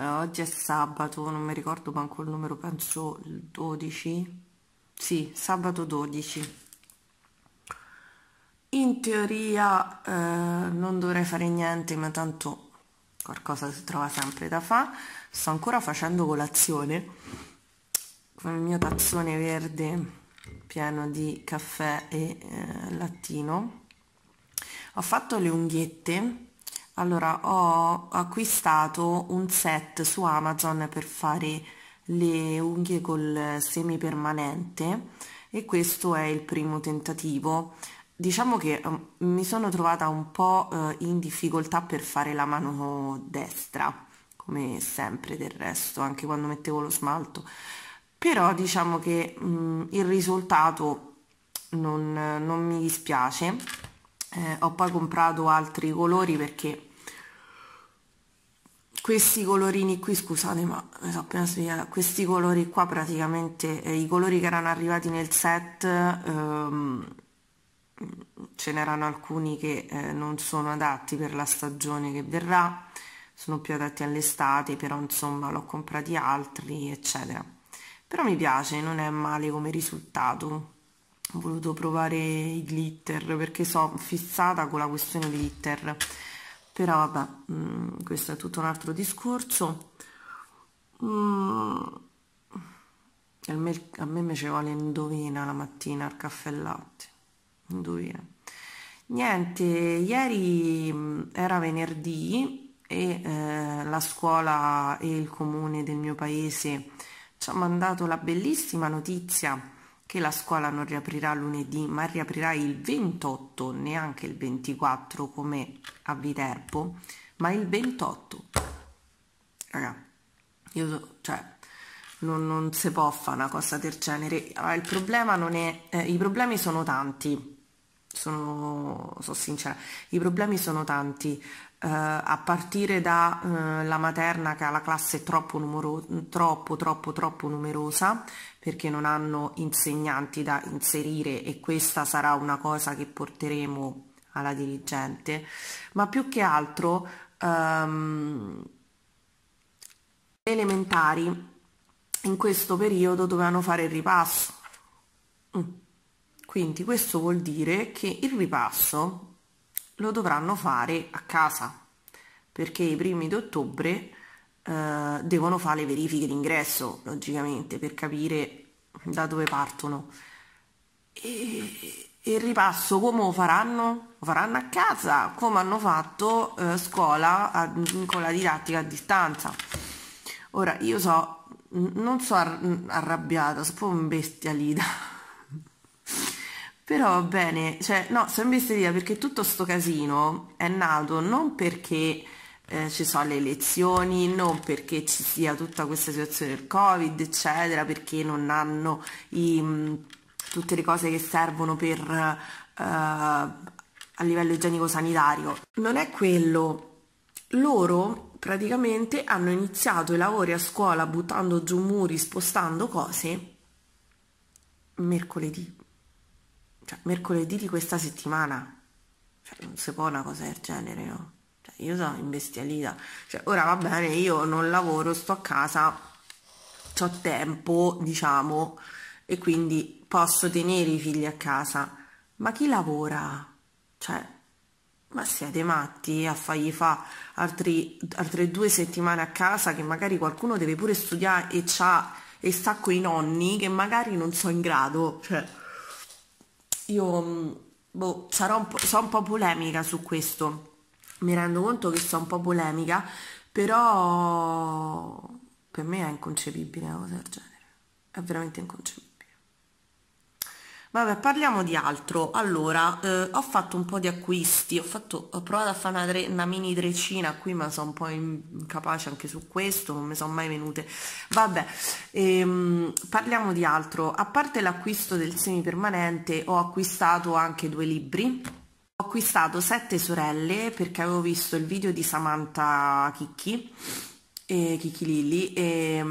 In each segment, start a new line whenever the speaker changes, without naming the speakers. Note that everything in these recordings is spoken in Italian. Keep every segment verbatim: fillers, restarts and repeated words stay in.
Allora, oggi è sabato, non mi ricordo manco il numero, penso il dodici. Sì, sabato dodici. In teoria eh, non dovrei fare niente, ma tanto qualcosa si trova sempre da fare. Sto ancora facendo colazione con il mio tazzone verde pieno di caffè e eh, lattino. Ho fatto le unghiette. Allora, ho acquistato un set su Amazon per fare le unghie col semipermanente e questo è il primo tentativo. Diciamo che um, mi sono trovata un po' uh, in difficoltà per fare la mano destra, come sempre del resto, anche quando mettevo lo smalto. Però diciamo che um, il risultato non, non mi dispiace. Eh, ho poi comprato altri colori perché questi colorini qui, scusate ma mi sono appena svegliata, questi colori qua praticamente, eh, i colori che erano arrivati nel set, ehm, ce n'erano alcuni che eh, non sono adatti per la stagione che verrà, sono più adatti all'estate, però insomma l'ho comprati altri eccetera. Però mi piace, non è male come risultato. Ho voluto provare i glitter perché sono fissata con la questione glitter, però vabbè, mh, questo è tutto un altro discorso. mm, a me, a me mi ci vuole indovina la mattina al caffè e latte, indovina. Niente, ieri mh, era venerdì e eh, la scuola e il comune del mio paese ci ha mandato la bellissima notizia che la scuola non riaprirà lunedì, ma riaprirà il ventotto, neanche il ventiquattro come a Viterbo, ma il ventotto. Raga, io so, cioè, non, non si può fare una cosa del genere. Allora, il problema non è, eh, i problemi sono tanti, sono, sono sincera, i problemi sono tanti. Uh, a partire dalla uh, materna che ha la classe troppo, numero, troppo troppo troppo numerosa perché non hanno insegnanti da inserire e questa sarà una cosa che porteremo alla dirigente, ma più che altro um, elementari in questo periodo dovevano fare il ripasso, mm. Quindi questo vuol dire che il ripasso lo dovranno fare a casa perché i primi di ottobre eh, devono fare le verifiche d'ingresso logicamente per capire da dove partono e, e il ripasso come lo faranno? Lo faranno a casa come hanno fatto eh, scuola a, con la didattica a distanza. Ora io so, non so arrabbiata, sono proprio imbestialita però va bene, cioè no, sono imbestialita perché tutto sto casino è nato non perché eh, ci sono le elezioni, non perché ci sia tutta questa situazione del Covid, eccetera, perché non hanno i, mh, tutte le cose che servono per uh, a livello igienico-sanitario. Non è quello. Loro praticamente hanno iniziato i lavori a scuola buttando giù muri, spostando cose mercoledì. Cioè, mercoledì di questa settimana, cioè, non si può una cosa del genere, no? Cioè, io sono imbestialita. Cioè, ora va bene, io non lavoro, sto a casa, ho tempo, diciamo, e quindi posso tenere i figli a casa. Ma chi lavora? Cioè, ma siete matti a fargli fa altri, altre due settimane a casa che magari qualcuno deve pure studiare e, c'ha, e sta coi nonni che magari non sono in grado, cioè... Io boh, sarò un po', sono un po' polemica su questo, mi rendo conto che sono un po' polemica, però per me è inconcepibile una cosa del genere, è veramente inconcepibile. Vabbè, parliamo di altro. Allora, eh, ho fatto un po' di acquisti, ho, fatto, ho provato a fare una, tre, una mini trecina qui, ma sono un po' incapace anche su questo, non mi sono mai venute. Vabbè, ehm, parliamo di altro. A parte l'acquisto del semipermanente, ho acquistato anche due libri. Ho acquistato Sette sorelle perché avevo visto il video di Samantha Chicchi, e Chicchi Lilli, e...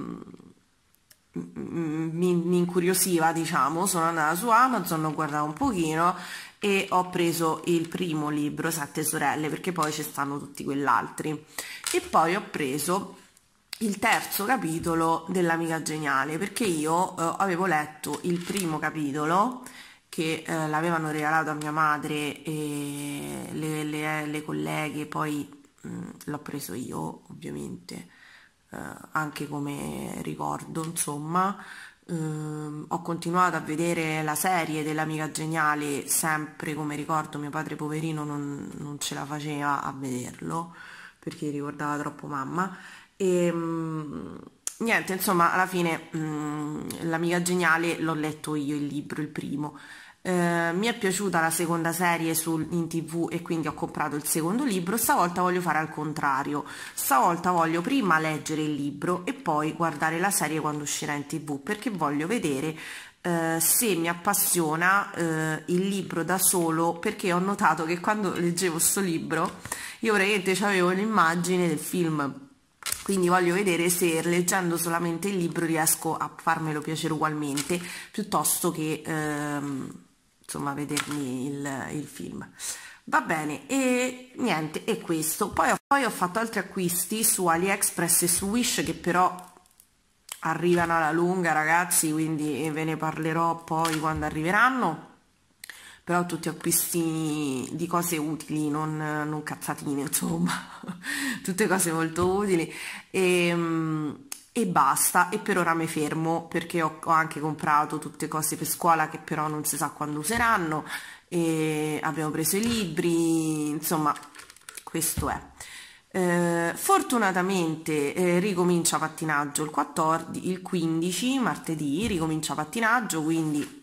Mi, mi incuriosiva, diciamo, sono andata su Amazon, ho guardato un pochino e ho preso il primo libro, Sette sorelle, perché poi ci stanno tutti quell'altri, e poi ho preso il terzo capitolo dell'Amica Geniale, perché io eh, avevo letto il primo capitolo che eh, l'avevano regalato a mia madre e le, le- le colleghe, poi mh, l'ho preso io ovviamente, eh, anche come ricordo, insomma. Ehm, ho continuato a vedere la serie dell'Amica Geniale sempre come ricordo, mio padre poverino non, non ce la faceva a vederlo perché ricordava troppo mamma. E mh, niente, insomma, alla fine mh, l'Amica Geniale l'ho letto io il libro, il primo. Eh, mi è piaciuta la seconda serie sul, in tv e quindi ho comprato il secondo libro. Stavolta voglio fare al contrario. Stavolta voglio prima leggere il libro e poi guardare la serie quando uscirà in tv, perché voglio vedere eh, se mi appassiona eh, il libro da solo, perché ho notato che quando leggevo sto libro io praticamente avevo l'immagine del film. Quindi voglio vedere se leggendo solamente il libro riesco a farmelo piacere ugualmente, piuttosto che ehm, insomma vedermi il, il film. Va bene, e niente, è questo. Poi ho, poi ho fatto altri acquisti su AliExpress e su Wish che però arrivano alla lunga, ragazzi, quindi ve ne parlerò poi quando arriveranno. Però tutti acquisti di cose utili, non, non cazzatine, insomma, tutte cose molto utili e, e basta. E per ora mi fermo perché ho, ho anche comprato tutte cose per scuola che però non si sa quando useranno, e abbiamo preso i libri, insomma, questo è. Eh, fortunatamente eh, ricomincia pattinaggio il quattordici, il quindici, martedì, ricomincia pattinaggio, quindi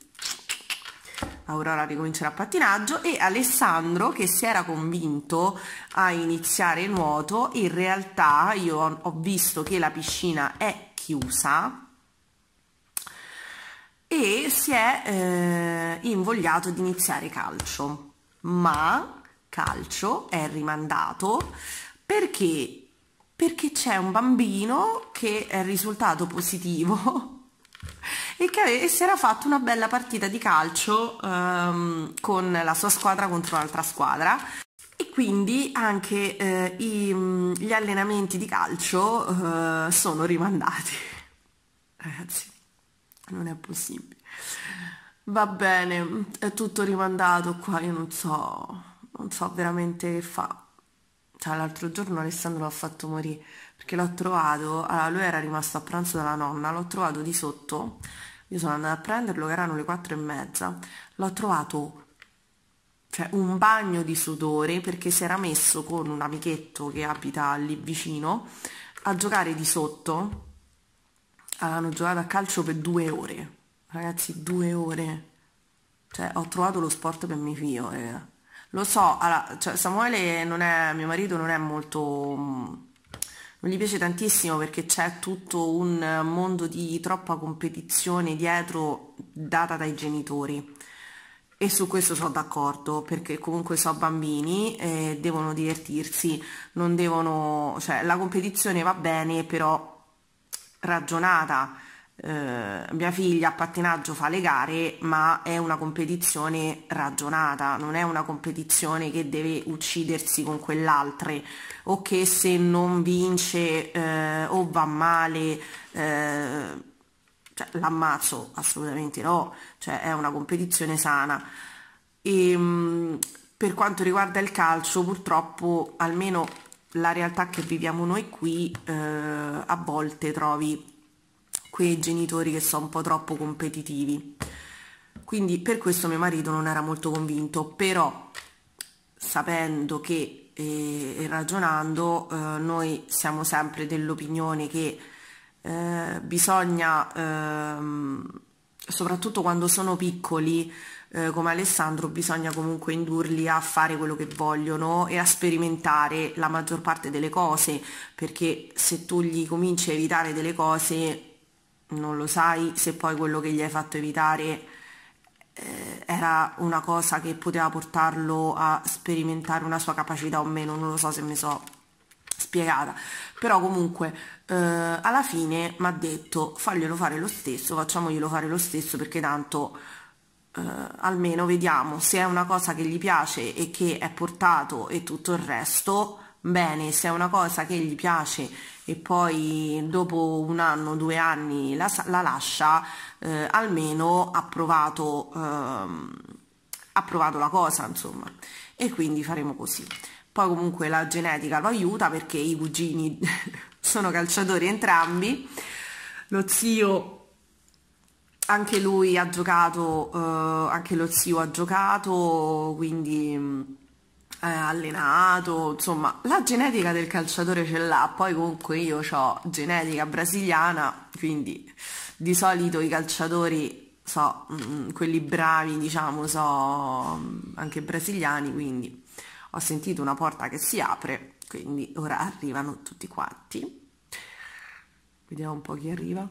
Aurora ricomincerà pattinaggio, e Alessandro, che si era convinto a iniziare nuoto, in realtà io ho, ho visto che la piscina è chiusa e si è eh, invogliato ad iniziare calcio, ma calcio è rimandato perché perché c'è un bambino che è risultato positivo e che ave- e si era fatto una bella partita di calcio ehm, con la sua squadra contro un'altra squadra, e quindi anche eh, i- gli allenamenti di calcio eh, sono rimandati. Ragazzi, non è possibile. Va bene, è tutto rimandato qua, io non so, non so veramente che fa. Cioè, l'altro giorno Alessandro l'ha fatto morire perché l'ho trovato, allora lui era rimasto a pranzo dalla nonna, l'ho trovato di sotto, io sono andata a prenderlo che erano le quattro e mezza, l'ho trovato, cioè, un bagno di sudore perché si era messo con un amichetto che abita lì vicino a giocare di sotto. Hanno giocato a calcio per due ore, ragazzi, due ore. Cioè, ho trovato lo sport per mio figlio, raga. Lo so, allora, cioè, Samuele non è, mio marito non è molto, mm, non gli piace tantissimo perché c'è tutto un mondo di troppa competizione dietro data dai genitori. E su questo sono d'accordo, perché comunque sono bambini e devono divertirsi, non devono, cioè la competizione va bene, però ragionata. Eh, mia figlia a pattinaggio fa le gare, ma è una competizione ragionata, non è una competizione che deve uccidersi con quell'altre, o che se non vince eh, o va male, eh, cioè, l'ammazzo, assolutamente no, cioè è una competizione sana. E, mh, per quanto riguarda il calcio, purtroppo, almeno la realtà che viviamo noi qui, eh, a volte trovi quei genitori che sono un po' troppo competitivi. Quindi per questo mio marito non era molto convinto, però sapendo che e, e ragionando eh, noi siamo sempre dell'opinione che eh, bisogna, ehm, soprattutto quando sono piccoli, eh, come Alessandro, bisogna comunque indurli a fare quello che vogliono e a sperimentare la maggior parte delle cose, perché se tu gli cominci a evitare delle cose non lo sai se poi quello che gli hai fatto evitare eh, era una cosa che poteva portarlo a sperimentare una sua capacità o meno, non lo so se mi so spiegata, però comunque eh, alla fine mi ha detto faglielo fare lo stesso, facciamoglielo fare lo stesso, perché tanto eh, almeno vediamo se è una cosa che gli piace e che è portato e tutto il resto, bene, se è una cosa che gli piace e poi dopo un anno, due anni la, la lascia, eh, almeno ha provato, ehm, ha provato la cosa, insomma, e quindi faremo così. Poi comunque la genetica lo aiuta perché i cugini sono calciatori entrambi, lo zio anche lui ha giocato, eh, anche lo zio ha giocato, quindi eh, allenato, insomma la genetica del calciatore ce l'ha. Poi comunque io ho genetica brasiliana, quindi di solito i calciatori so, mh, quelli bravi, diciamo, so mh, anche brasiliani, quindi ho sentito una porta che si apre, quindi ora arrivano tutti quanti. Vediamo un po' chi arriva.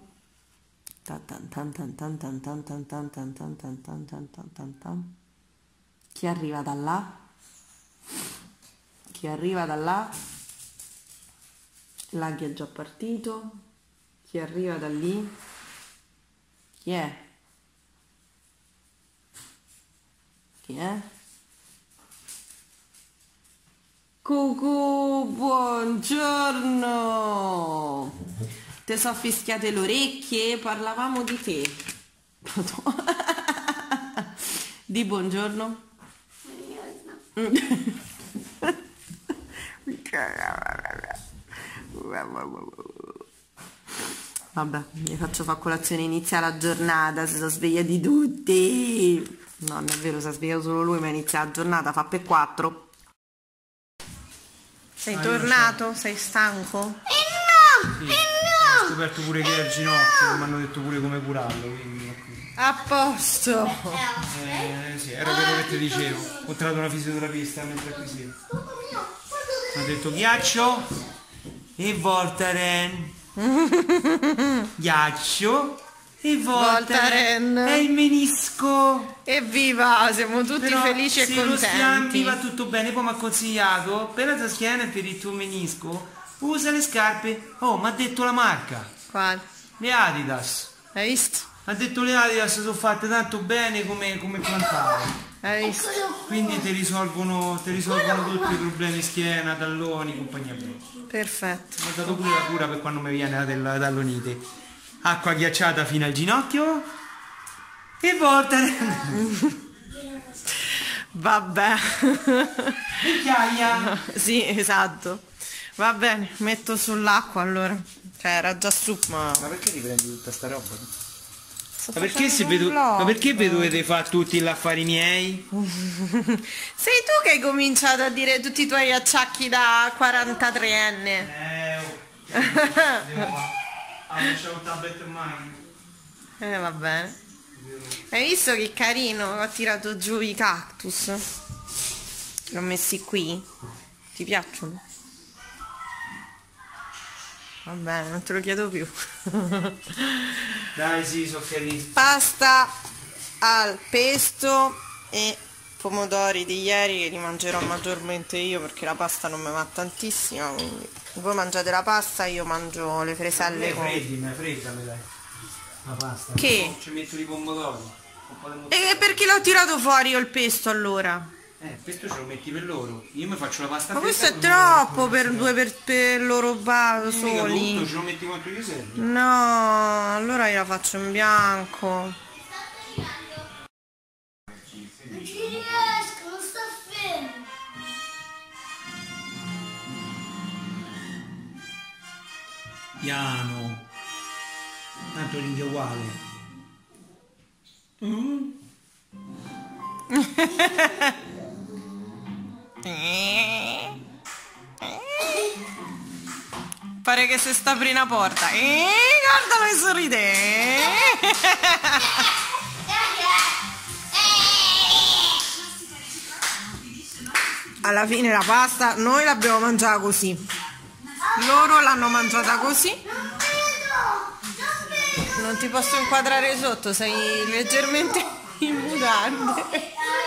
Chi arriva da là? Chi arriva da là? Là chi è già partito? Chi arriva da lì? Chi è? Chi è? Cucù, buongiorno! Te so fischiate le orecchie, parlavamo di te. Di buongiorno. Vabbè, mi faccio fare colazione, inizia la giornata, si sono svegliati tutti. No, non è vero, si è svegliato solo lui, ma inizia la giornata, fa per quattro. Sei ah, tornato? Sei stanco?
Eh no! Sì, eh no! Ho scoperto pure che è il ginocchio, mi hanno detto pure come curarlo, quindi...
A posto!
Eh, sì, era quello che ti dicevo. Ho trovato una fisioterapista mentre qui sì. Mi ha detto ghiaccio e Voltaren. Ghiaccio e Voltaren. È il menisco.
Evviva, siamo tutti però felici e contenti. Se lo
schiambi va tutto bene, poi mi ha consigliato per la tua schiena e per il tuo menisco usa le scarpe. Oh, mi ha detto la marca.
Quale?
Le Adidas.
Hai visto?
Ha detto le Adidas sono fatte tanto bene come, come plantare.
Hai visto?
Quindi ti risolvono, ti risolvono tutti i problemi schiena, talloni, compagnia bella.
Perfetto.
Mi ha dato pure la cura per quando mi viene la tallonite. Acqua ghiacciata fino al ginocchio e Voltaren.
Vabbè.
Vecchiaia.
Sì, esatto. Va bene, metto sull'acqua allora. Cioè era già su, ma...
Ma perché ti prendi tutta sta roba? Ma perché, se vedo, ma perché vi dovete fare tutti gli affari miei?
Sei tu che hai cominciato a dire tutti i tuoi acciacchi da quarantatreenne.
Eh, oh. Devo fare. Ah, non c'è un tablet mai.
Eh, va bene. Hai visto che carino? Ho tirato giù i cactus. Li ho messi qui. Ti piacciono? Va bene, non te lo chiedo più.
Dai, sì, sono felice.
Pasta al pesto e pomodori di ieri che li mangerò maggiormente io perché la pasta non mi va tantissimo, quindi voi mangiate la pasta, io mangio le freselle con...
Freddi, ma fredda me dai. La pasta.
Che?
Ci metto i pomodori.
E perché l'ho tirato fuori io il pesto allora?
Eh, questo ce lo metti per loro. Io mi faccio la pasta
ma questo è troppo per due per, per loro ba, soli.
Tutto, ce lo metti quanto gli serve.
No, allora io la faccio in bianco.
Non ci riesco, non sto fermo.
Piano. Tanto ringhia uguale. Mm.
Pare che si sta aprendo una porta. Eh, guardalo che sorride. Alla fine la pasta noi l'abbiamo mangiata così. Loro l'hanno mangiata così. Non ti posso inquadrare sotto, sei leggermente in mutande.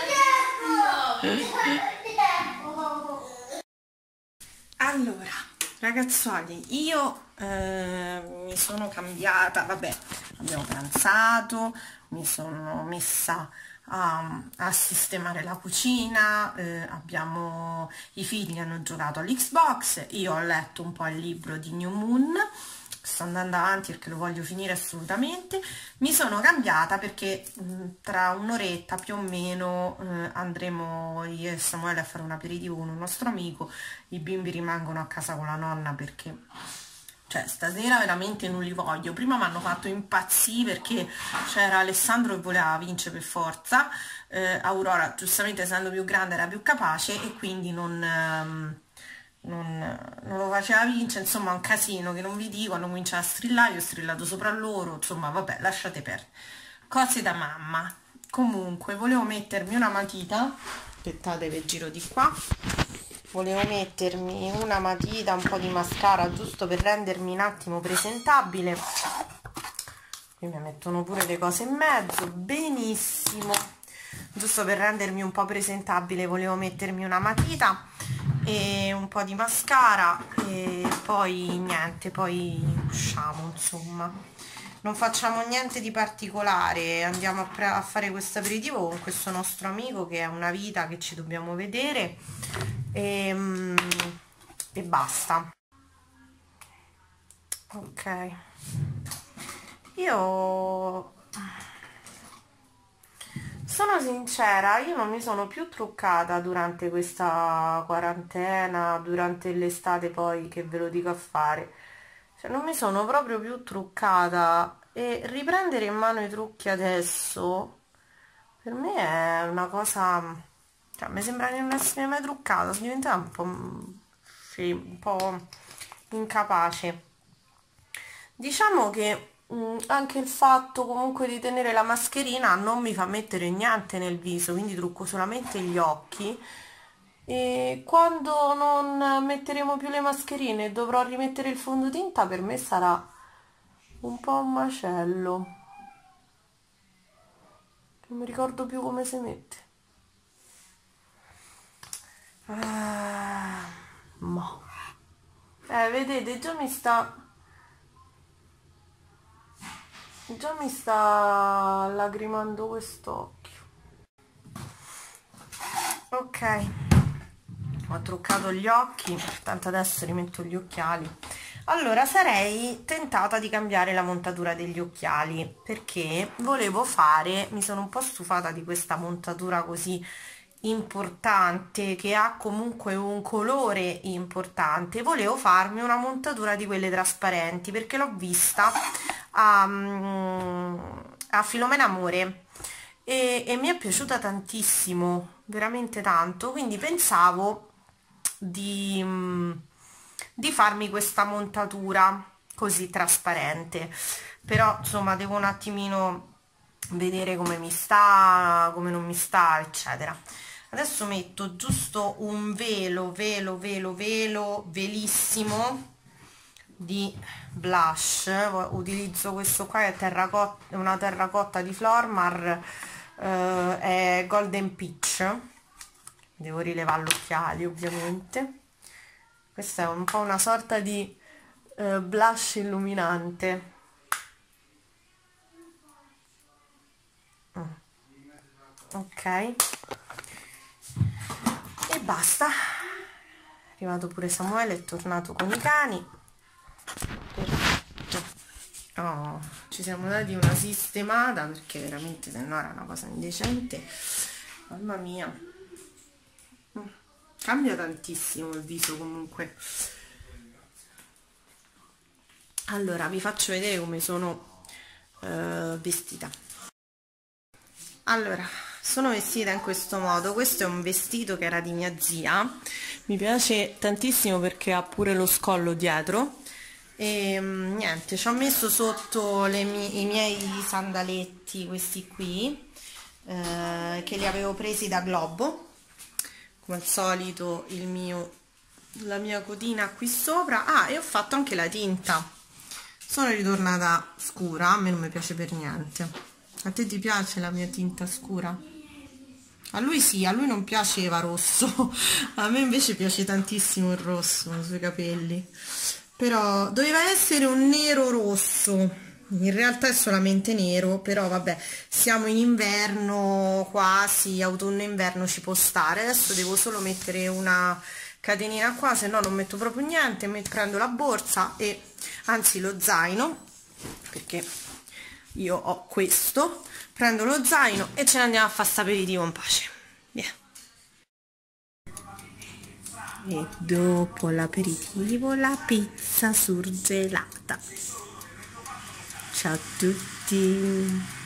Allora, ragazzuoli, io eh, mi sono cambiata, vabbè, abbiamo pranzato, mi sono messa a, a sistemare la cucina, eh, abbiamo, i figli hanno giocato all'Xbox, io ho letto un po' il libro di New Moon, sto andando avanti perché lo voglio finire assolutamente. Mi sono cambiata perché mh, tra un'oretta più o meno eh, andremo io e Samuele a fare un aperitivo con un nostro amico, i bimbi rimangono a casa con la nonna perché cioè stasera veramente non li voglio. Prima mi hanno fatto impazzire perché c'era Alessandro che voleva vincere per forza, eh, Aurora giustamente essendo più grande era più capace e quindi non, ehm, non, non lo faceva vincere, insomma un casino che non vi dico, hanno cominciato a strillare, io ho strillato sopra loro, insomma vabbè, lasciate perdere, cose da mamma. Comunque volevo mettermi una matita, aspettate che giro di qua, volevo mettermi una matita, un po' di mascara giusto per rendermi un attimo presentabile. Qui mi mettono pure le cose in mezzo, benissimo, giusto per rendermi un po' presentabile volevo mettermi una matita e un po' di mascara e poi niente, poi usciamo, insomma non facciamo niente di particolare, andiamo a, a fare questo aperitivo con questo nostro amico che è una vita che ci dobbiamo vedere e, e basta. Ok, io sono sincera, io non mi sono più truccata durante questa quarantena, durante l'estate poi che ve lo dico a fare, cioè non mi sono proprio più truccata e riprendere in mano i trucchi adesso per me è una cosa, cioè mi sembra di non essere mai truccata, sono diventata un po', sì, un po' incapace. Diciamo che mh, anche il fatto comunque di tenere la mascherina non mi fa mettere niente nel viso, quindi trucco solamente gli occhi e quando non metteremo più le mascherine e dovrò rimettere il fondotinta per me sarà un po' un macello, non mi ricordo più come si mette. Ah, mo. Eh, vedete, già mi sta già mi sta lagrimando quest'occhio. Ok, ho truccato gli occhi, tanto adesso rimetto gli occhiali. Allora sarei tentata di cambiare la montatura degli occhiali perché volevo fare, mi sono un po' stufata di questa montatura così importante che ha comunque un colore importante, volevo farmi una montatura di quelle trasparenti perché l'ho vista a, a Filomena Amore e, e mi è piaciuta tantissimo, veramente tanto, quindi pensavo di, di farmi questa montatura così trasparente, però insomma devo un attimino vedere come mi sta, come non mi sta, eccetera. Adesso metto giusto un velo, velo, velo, velo, velissimo di blush. Utilizzo questo qua, è terracotta, una terracotta di Flormar, eh, è Golden Peach. Devo rilevare gli occhiali ovviamente. Questa è un po' una sorta di eh, blush illuminante. Mm. Ok, e basta. È arrivato pure Samuele, è tornato con i cani. Perfetto. Oh, ci siamo dati una sistemata perché veramente se no era una cosa indecente. Mamma mia, cambia tantissimo il viso comunque. Allora vi faccio vedere come sono uh, vestita. Allora, sono vestita in questo modo. Questo è un vestito che era di mia zia, mi piace tantissimo perché ha pure lo scollo dietro e niente, ci ho messo sotto le mie, i miei sandaletti, questi qui eh, che li avevo presi da Globo, come al solito il mio, la mia codina qui sopra. Ah, e ho fatto anche la tinta, sono ritornata scura, a me non mi piace per niente. A te ti piace la mia tinta scura? A lui sì, a lui non piaceva rosso, a me invece piace tantissimo il rosso sui capelli, però doveva essere un nero rosso, in realtà è solamente nero, però vabbè, siamo in inverno, quasi autunno-inverno, ci può stare. Adesso devo solo mettere una catenina qua, se no non metto proprio niente. Prendo la borsa e anzi lo zaino, perché io ho questo, prendo lo zaino e ce ne andiamo a fare sta aperitivo in pace. Via. E dopo l'aperitivo la pizza surgelata. Ciao a tutti.